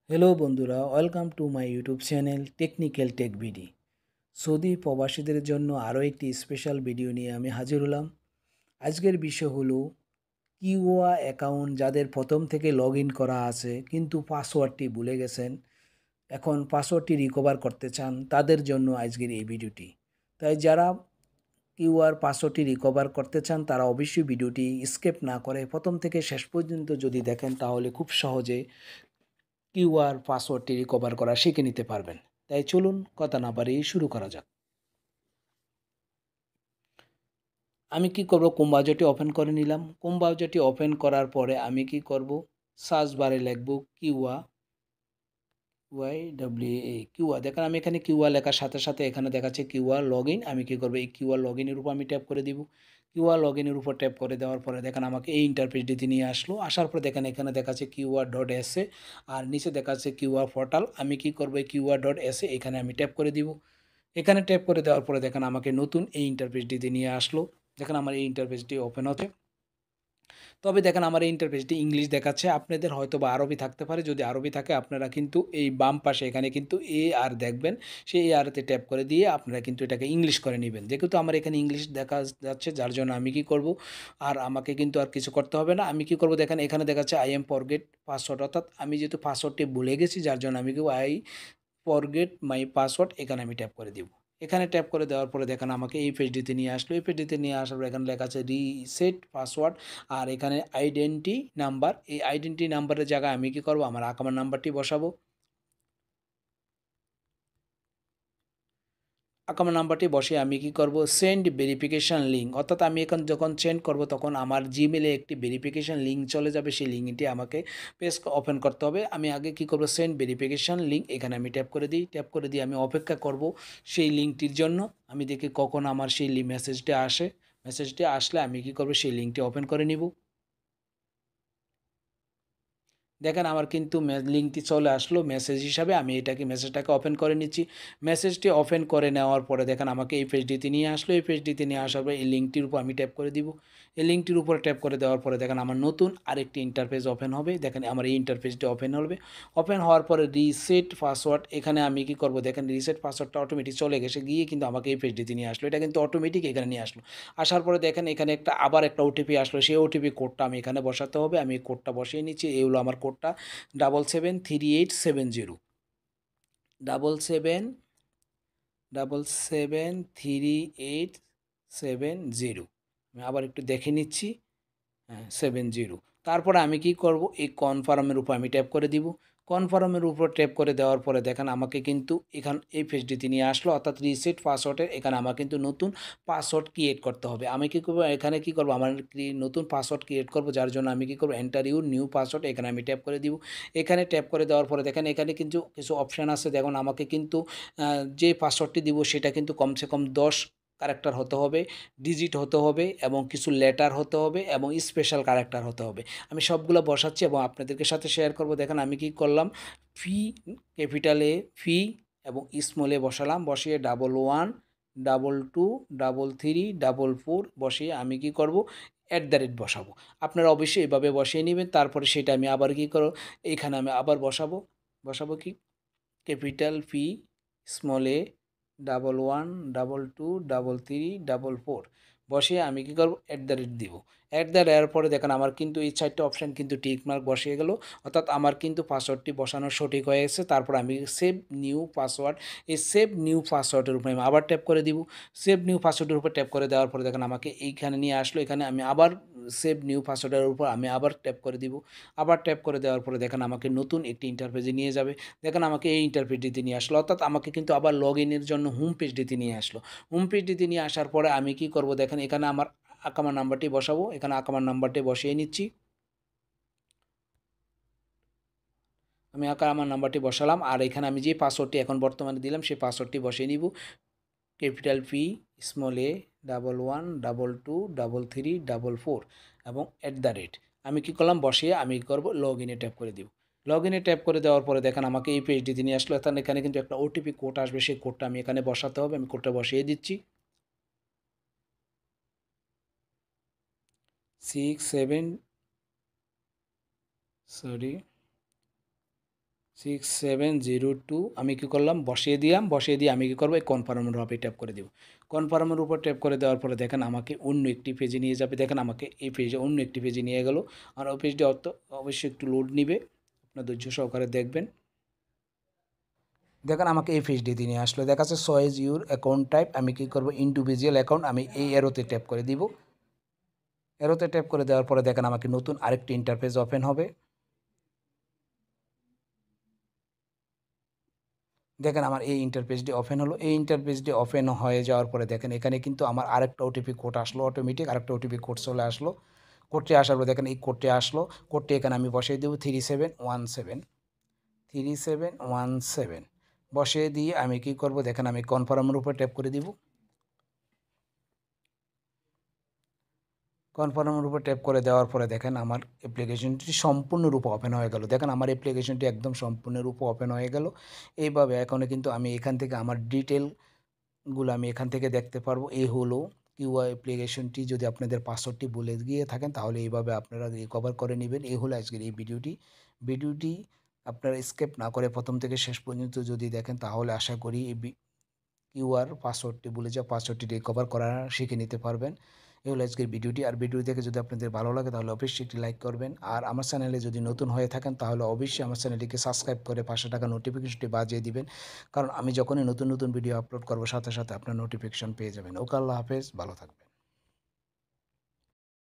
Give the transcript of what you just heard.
Hello বন্ধুরা, welcome to my YouTube channel technical tech BD. Saudi প্রবাসীদের জন্য আরও একটি স্পেশাল ভিডিও নিয়ে আমি হাজির হলাম। আজকের বিষয় হলো কিওয়া অ্যাকাউন্ট যাদের প্রথম থেকে লগ ইন করা আছে কিন্তু পাসওয়ার্ডটি ভুলে গেছেন, এখন পাসওয়ার্ডটি রিকভার করতে চান, তাদের জন্য আজকের এই ভিডিওটি। তাই যারা কিওয়ার পাসওয়ার্ডটি রিকভার করতে চান তারা অবশ্যই ভিডিওটি স্কিপ না করে প্রথম থেকে শেষ পর্যন্ত যদি দেখেন তাহলে খুব সহজে কিউআর পাসওয়ার্ডটি রিকভার করা শিখে নিতে পারবেন। তাই চলুন কথা না বাড়িয়ে শুরু করা যাক। আমি কি করব, ক্রোম ব্রাউজারটি ওপেন করে নিলাম। ক্রোম ব্রাউজারটি ওপেন করার পরে আমি কি করব, সার্চ বারে লিখব কিউয়া, কিউয়া। দেখেন আমি এখানে কিউয়া লেখার সাথে সাথে এখানে দেখাচ্ছে কিউয়া লগ ইন। আমি কি করব, এই কিউয়া লগ ইনের উপর আমি ট্যাপ করে দিব। কিউআর লগ ইনের উপর ট্যাপ করে দেওয়ার পরে দেখেন আমাকে এই ইন্টারফেসটিতে নিয়ে আসলো। আসার পরে দেখেন এখানে দেখাচ্ছে কিউআর.এসএ আর নিচে দেখাচ্ছে কিউআর পোর্টাল। আমি কি করব, এই কিউআর.এসএ এখানে আমি ট্যাপ করে দিব। এখানে ট্যাপ করে দেওয়ার পরে দেখেন আমাকে নতুন এই ইন্টারফেসটিতে নিয়ে আসলো। দেখেন আমার এই ইন্টারফেসটি ওপেন হচ্ছে। তবে দেখেন আমার এই ইন্টারফেসটি ইংলিশ দেখাচ্ছে, আপনাদের হয়তো বা আরবি থাকতে পারে। যদি আরবি থাকে আপনারা কিন্তু এই বাম পাশে এখানে কিন্তু এ আর দেখবেন, সেই এ আরতে ট্যাপ করে দিয়ে আপনারা কিন্তু এটাকে ইংলিশ করে নেবেন। যেহেতু আমার এখানে ইংলিশ দেখা যাচ্ছে যার জন্য আমি কি করব, আর আমাকে কিন্তু আর কিছু করতে হবে না। আমি কি করব, দেখেন এখানে দেখাচ্ছে আই এম ফরগেট পাসওয়ার্ড, অর্থাৎ আমি যেহেতু পাসওয়ার্ডটি ভুলে গেছি যার জন্য আমি কি আই ফরগেট মাই পাসওয়ার্ড এখানে আমি ট্যাপ করে দিব। এখানে ট্যাপ করে দেওয়ার পরে দেখেন আমাকে এই পেজটিতে নিয়ে আসলো। এই পেজটিতে নিয়ে আসার পর এখানে লেখা আছে রিসেট পাসওয়ার্ড আর এখানে আইডেন্টি নাম্বার। এই আইডেন্টি নাম্বারের জায়গায় আমি কি করব, আমার আকামার নাম্বারটি বসাবো। আমার নাম্বারটি বসে আমি কি করব, সেন্ড ভেরিফিকেশান লিঙ্ক, অর্থাৎ আমি এখন যখন সেন্ড করব তখন আমার জিমেলে একটি ভেরিফিকেশান লিঙ্ক চলে যাবে। সেই লিঙ্কটি আমাকে পেজ ওপেন করতে হবে। আমি আগে কি করব, সেন্ড ভেরিফিকেশান লিঙ্ক এখানে আমি ট্যাপ করে দিই। ট্যাপ করে দিয়ে আমি অপেক্ষা করব সেই লিঙ্কটির জন্য। আমি দেখি কখন আমার সেই মেসেজটি আসে। মেসেজটি আসলে আমি কি করব, সেই লিঙ্কটি ওপেন করে নিব। দেখেন আমার কিন্তু লিঙ্কটি চলে আসলো মেসেজ হিসাবে। আমি মেসেজটাকে ওপেন করে নিচ্ছি। মেসেজটি ওপেন করে নেওয়ার পরে দেখেন আমাকে এই পেজটিতে নিয়ে আসলো। এই পেজটিতে নিয়ে আসার পরে এই লিঙ্কটির উপর আমি ট্যাপ করে দিব। এই লিঙ্কটির উপর ট্যাপ করে দেওয়ার পরে দেখেন আমার নতুন আরেকটি ইন্টারফেস ওপেন হবে। দেখেন আমার এই ইন্টারফেসটি ওপেন হবে। ওপেন হওয়ার পরে রিসেট পাসওয়ার্ড, এখানে আমি কি করব, দেখেন রিসেট পাসওয়ার্ডটা অটোমেটিক চলে গেছে গিয়ে কিন্তু আমাকে এই পেজটিতে নিয়ে আসলো। এটা কিন্তু অটোমেটিক এখানে নিয়ে আসলো। আসার পরে দেখেন এখানে আবার একটা ওটিপি আসলো। সেই ওটিপি কোডটা আমি এখানে বসাতে হবে। আমি এই কোডটা বসিয়ে নিচ্ছি। এই হলো আমার কোডটা, 773870, 773870। আমি আবার একটু দেখে নিচ্ছি। হ্যাঁ, 70। তারপরে আমি কি করব, এই কনফার্মের উপর আমি ট্যাপ করে দিব। কনফার্মের উপর ট্যাপ করে দেওয়ার পরে দেখেন আমাকে কিন্তু এই পেজটিতে নিয়ে আসলো, অর্থাৎ রিসেট পাসওয়ার্ডের এখানে আমার কিন্তু নতুন পাসওয়ার্ড ক্রিয়েট করতে হবে। আমি কি করব, এখানে কি করব, আমার নতুন পাসওয়ার্ড ক্রিয়েট করব, যার জন্য আমি কি করব, এন্টার ইউর নিউ পাসওয়ার্ড এখানে আমি ট্যাপ করে দিব। এখানে ট্যাপ করে দেওয়ার পরে দেখেন এখানে কিন্তু কিছু অপশান আছে। দেখুন আমাকে কিন্তু যে পাসওয়ার্ডটি দিব সেটা কিন্তু কমসে কম 10 ক্যারেক্টার হতে হবে, ডিজিট হতে হবে এবং কিছু লেটার হতে হবে এবং স্পেশাল ক্যারেক্টার হতে হবে। আমি সবগুলো বসাচ্ছি এবং আপনাদেরকে সাথে শেয়ার করব। দেখেন আমি কি করলাম, ফি ক্যাপিটালে ফি এবং স্মলে বসালাম। বসিয়ে 11 22 33 44 বসিয়ে আমি কি করব, বসাবো। আপনারা অবশ্যই এভাবে বসিয়ে নেবেন। তারপরে সেটা আমি আবার কি করব, এখানে আমি আবার বসাবো। বসাবো কি, ক্যাপিটাল পি, স্মল এ, 11 22 33 44 বসিয়ে আমি কী করব, দিব। দেওয়ার পরে দেখেন আমার কিন্তু এই 4টা অপশান কিন্তু টিক মার্ক বসিয়ে গেল, অর্থাৎ আমার কিন্তু পাসওয়ার্ডটি বসানো সঠিক হয়ে গেছে। তারপর আমি সেভ নিউ পাসওয়ার্ড, এই সেভ নিউ পাসওয়ার্ডের উপরে আমি আবার ট্যাপ করে দিব। সেভ নিউ পাসওয়ার্ডের উপর ট্যাপ করে দেওয়ার পরে দেখেন আমাকে এইখানে নিয়ে আসলো। এখানে আমি আবার সেভ নিউ পাসওয়ার্ডের উপর আমি আবার ট্যাপ করে দিব। আবার ট্যাপ করে দেওয়ার পরে দেখেন আমাকে নতুন একটি ইন্টারফেসে নিয়ে যাবে। দেখেন আমাকে এই ইন্টারফেসটিতে নিয়ে আসলো, অর্থাৎ আমাকে কিন্তু আবার লগ ইনের জন্য হোম পেজটিতে নিয়ে আসলো। হোম পেজটিতে নিয়ে আসার পরে আমি কি করব, দেখেন এখানে আমার আকামার নাম্বারটি বসাবো। এখানে আকামার নাম্বারটি বসিয়ে নিচ্ছি। আমি আমার নাম্বারটি বসালাম আর এখানে আমি যে পাসওয়ার্ডটি এখন বর্তমানে দিলাম সেই পাসওয়ার্ডটি বসিয়ে নিব। ক্যাপিটাল পি, স্মল এ, 11 22 33 44 এবং আমি কি করলাম, বসিয়ে আমি কি করব, লগ ইনে ট্যাপ করে দিব। লগ ইনে ট্যাপ করে দেওয়ার পরে দেখেন আমাকে এই পেজটিতে নিয়ে আসলো। অর্থাৎ এখানে কিন্তু একটা ওটিপি কোড আসবে, সেই কোডটা আমি এখানে বসাতে হবে। আমি কোডটা বসিয়ে দিচ্ছি, 6 7 সরি 6702 আমি কী করলাম বসিয়ে দিলাম, বসিয়ে দিয়ে আমি কী করবো এই কনফার্মের উপরে ট্যাপ করে দেবো। কনফার্মের উপর ট্যাপ করে দেওয়ার পরে দেখেন আমাকে অন্য একটি পেজে নিয়ে যাবে। দেখেন আমাকে এই পেজে অন্য একটি পেজে নিয়ে গেল। আর ওই পেজটি অবশ্যই একটু লোড নিবে, আপনার ধৈর্য সহকারে দেখবেন। দেখেন আমাকে এই পেজটি নিয়ে আসলো, দেখা যাচ্ছে চয়েস ইউর অ্যাকাউন্ট টাইপ, আমি কী করবো ইন্ডিভিজুয়াল অ্যাকাউন্ট, আমি এই এরোতে ট্যাপ করে দিব। এরোতে ট্যাপ করে দেওয়ার পরে দেখেন আমাকে নতুন আরেকটি ইন্টারফেস ওপেন হবে। দেখেন আমার এই ইন্টারফেসটি ওপেন হলো। এই ইন্টারফেসটি ওপেন হয়ে যাওয়ার পরে দেখেন এখানে কিন্তু আমার আরেকটা ওটিপি কোড আসলো, অটোমেটিক আরেকটা ওটিপি কোড চলে আসলো। কোডটি আসার পর দেখেন এই কোডটি আসলো, কোডটি এখানে আমি বসিয়ে দেবো 3717 বসিয়ে দিয়ে আমি কি করব, দেখেন আমি কনফার্মের উপর ট্যাপ করে দিব। কনফার্মের উপর ট্যাপ করে দেওয়ার পরে দেখেন আমার অ্যাপ্লিকেশনটি সম্পূর্ণরূপে ওপেন হয়ে গেল। দেখেন আমার অ্যাপ্লিকেশনটি একদম সম্পূর্ণরূপে ওপেন হয়ে গেল। এইভাবে এখনও কিন্তু আমি এখান থেকে আমার ডিটেলগুলো আমি এখান থেকে দেখতে পারবো। এই হলো কিউআই অ্যাপ্লিকেশনটি। যদি আপনাদের পাসওয়ার্ডটি ভুলে গিয়ে থাকেন তাহলে এইভাবে আপনারা রিকভার করে নেবেন। এই হলো আজকের এই ভিডিওটি আপনারা স্কিপ না করে প্রথম থেকে শেষ পর্যন্ত যদি দেখেন তাহলে আশা করি এই কিউআর পাসওয়ার্ডটি ভুলে যাওয়া পাসওয়ার্ডটি রিকভার করা শিখে নিতে পারবেন। এই হলো আজকের ভিডিওটি। আর ভিডিও দেখে যদি আপনাদের ভালো লাগে তাহলে অবশ্যই একটি লাইক করবেন। আর আমার চ্যানেলে যদি নতুন হয়ে থাকেন তাহলে অবশ্যই আমার চ্যানেলটিকে সাবস্ক্রাইব করে পাশে থাকা নোটিফিকেশনটি বাজিয়ে দিবেন, কারণ আমি যখনই নতুন নতুন ভিডিও আপলোড করবো সাথে সাথে আপনার নোটিফিকেশন পেয়ে যাবেন। ওকে, আল্লাহ হাফেজ, ভালো থাকবেন।